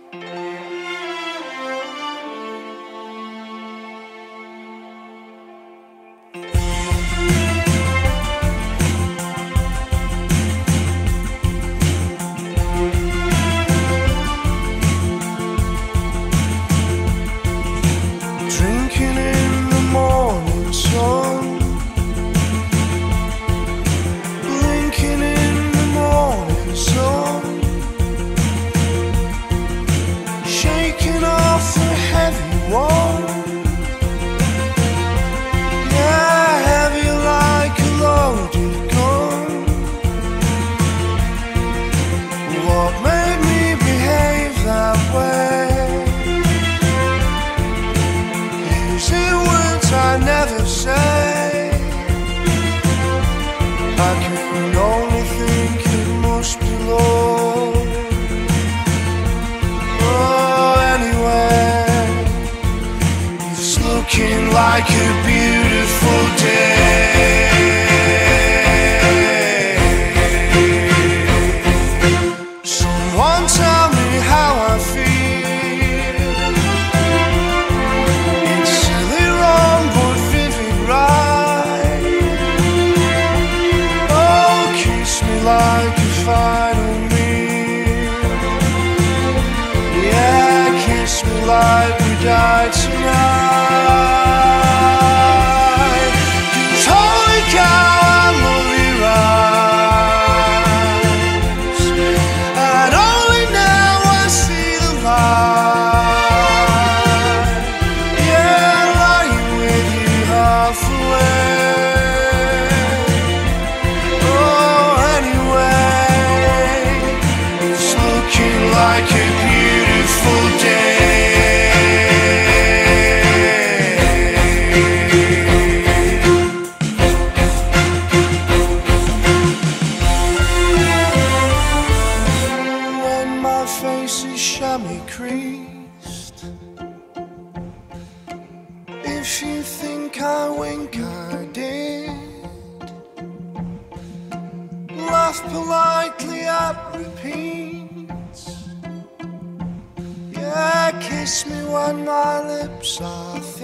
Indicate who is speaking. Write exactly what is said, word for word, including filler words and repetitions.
Speaker 1: Drinking in the morning sun, blinking in the morning sun, shaking off the heavy one. Yeah, heavy like a loaded gun. What made me behave that way? Using words I never say. I can only think it must be love. Oh, anyway, it's looking like a beautiful day. Someone tell me how I feel. It's silly wrong but vivid right. Oh, kiss me like a final meal. Yeah, kiss me like we died tonight. 'Cause holy cow, I love you right. And only now I see the light. Yeah, lying with you half away. Oh, anyway, it's looking like a beautiful day. When my face is chamois creased, if you think I wink, I did. Laugh politely at repeats. Yeah, kiss me when my lips are